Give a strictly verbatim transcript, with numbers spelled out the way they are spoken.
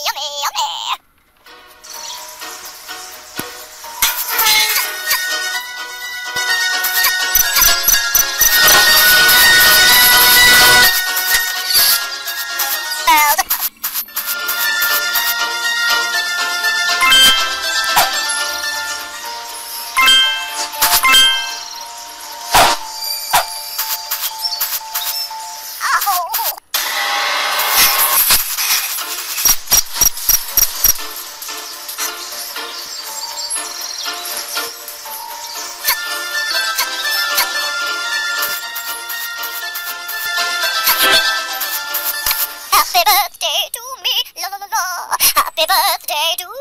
yummy, yummy. Happy birthday to me, la la la la. Happy birthday to